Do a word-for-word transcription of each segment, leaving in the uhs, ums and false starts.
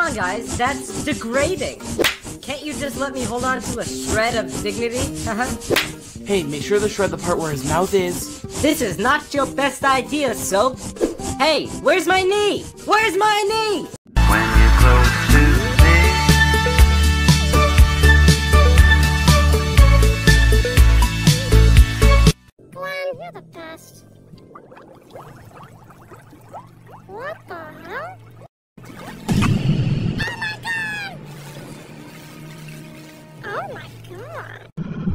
on, guys. That's degrading. Can't you just let me hold on to a shred of dignity? Uh-huh. Hey, make sure to shred the part where his mouth is. This is not your best idea, Soap. Hey, where's my knee? Where's my knee? When you're close to me. Glenn, you're the best. What the hell? Oh my god! Oh my god!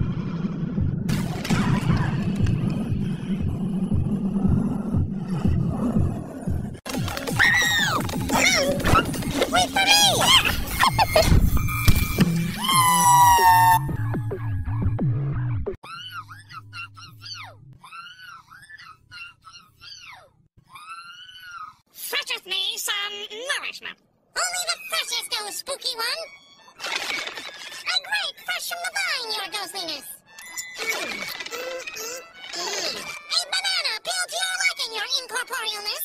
Wait for me! Fetcheth me some nourishment. Only the freshest, oh spooky one. A grape fresh from the vine, your ghostliness. A banana peeled to your liking, your incorporealness.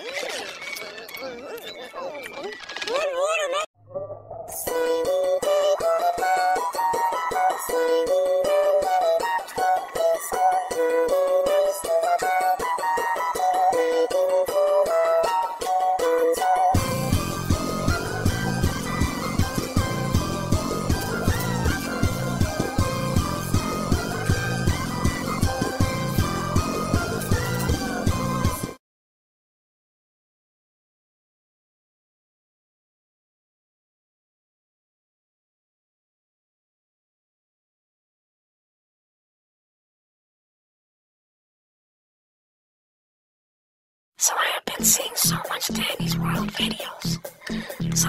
So I have been seeing so much Danny's World videos. So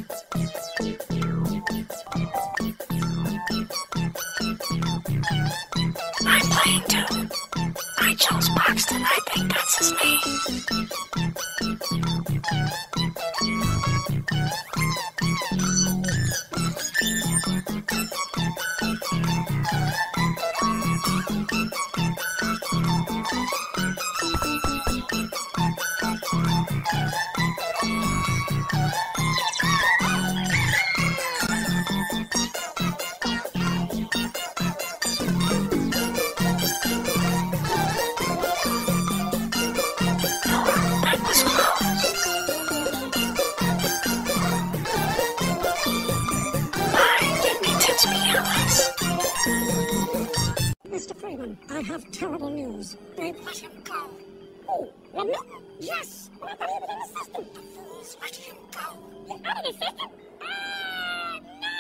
I'm playing too. I chose Boxton. I think that's his name. Mister Freeman, I have terrible news. They let him go. Oh, well, no. Yes! I thought he was in the system. The fools let him go. He's out of the system? Ah,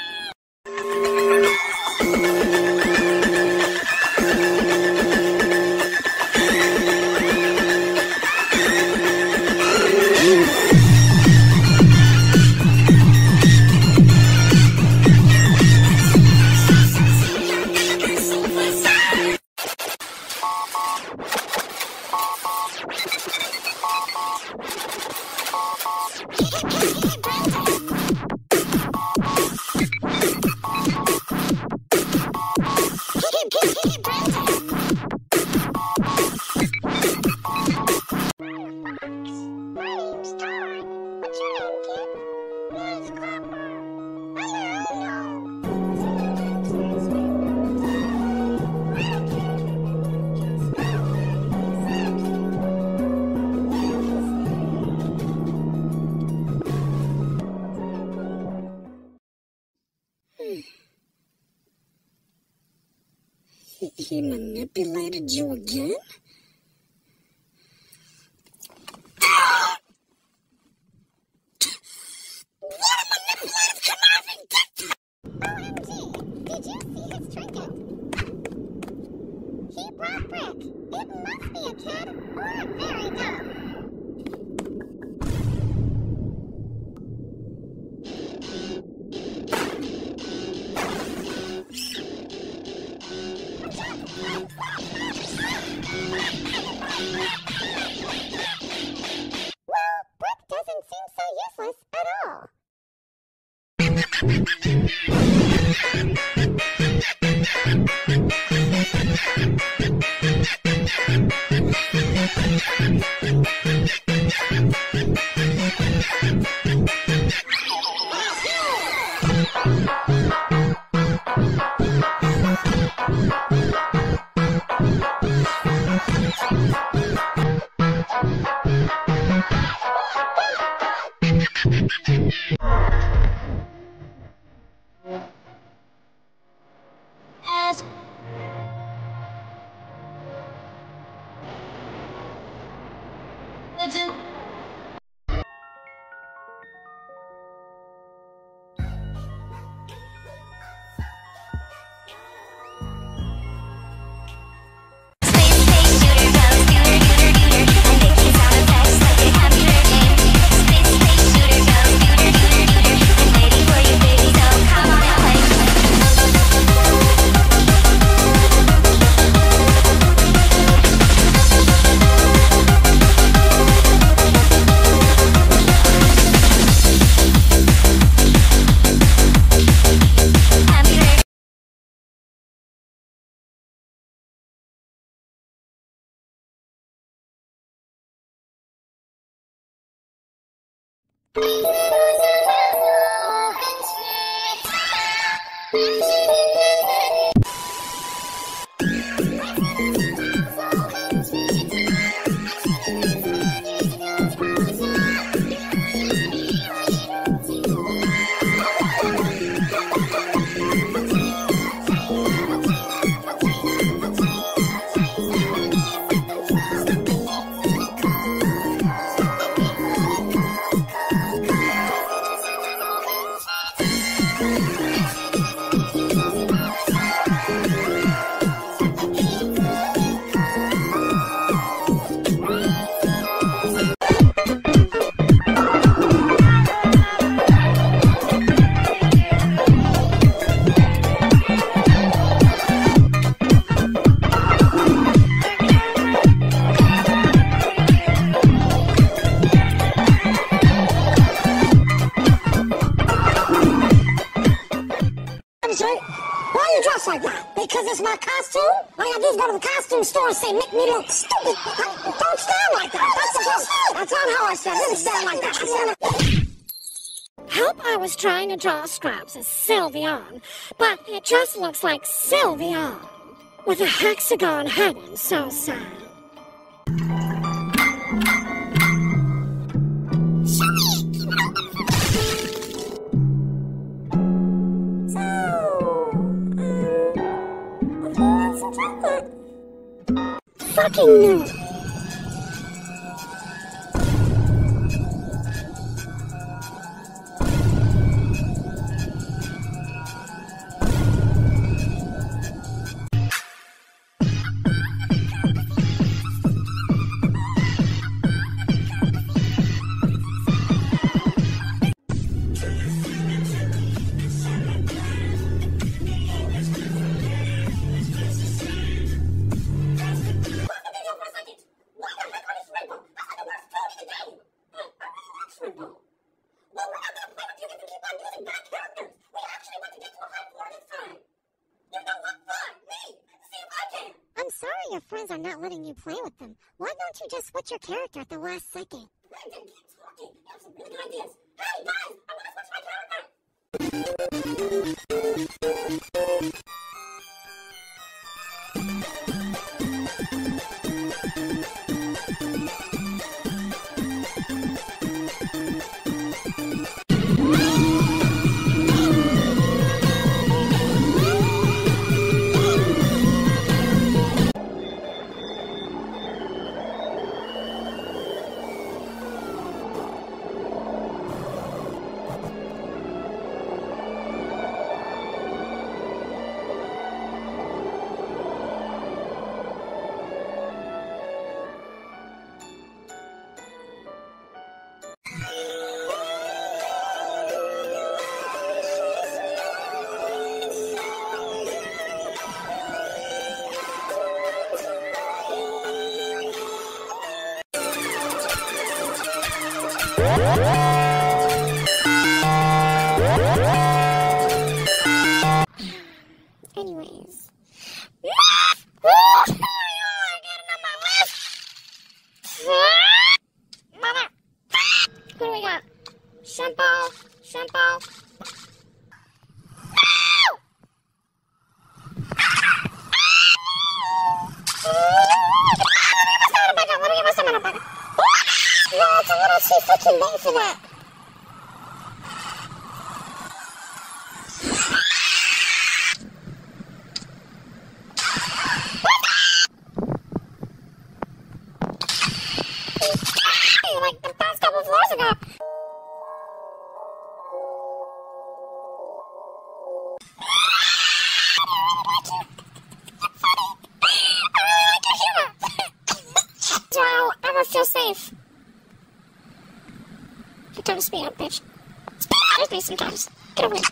He, he manipulated you again? What a manipulative, conniving dick! O M G, did you see his trinket? He brought Brick. It must be a kid or very dumb. Well, Brick doesn't seem so useless at all. As legend. Why are you dressed like that? Because it's my costume? All you gotta do is go to the costume store and say, make me look stupid. Don't stand like that. That's, just, that's not how I said it. I didn't stand like that. I said, Help, I was trying to draw Scraps as Sylveon, but it just looks like Sylveon with a hexagon head and so sad. fucking noob. I'm sorry your friends are not letting you play with them. Why don't you just switch your character at the last second? too late for that. Like the past couple floors ago. So I'll ever feel safe. You don't speed up, bitch. Speed out with me sometimes. Get away.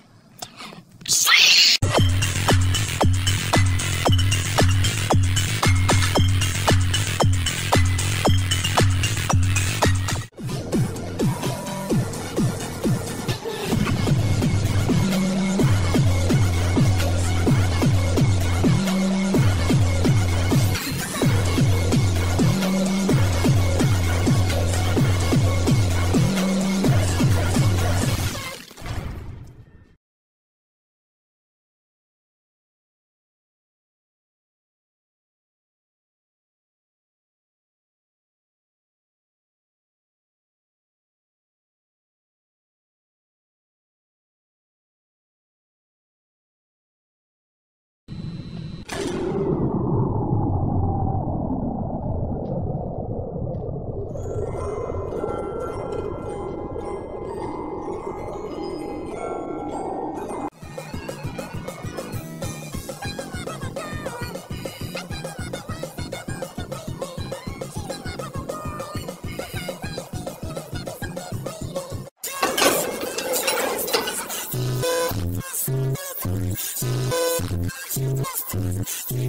Yes.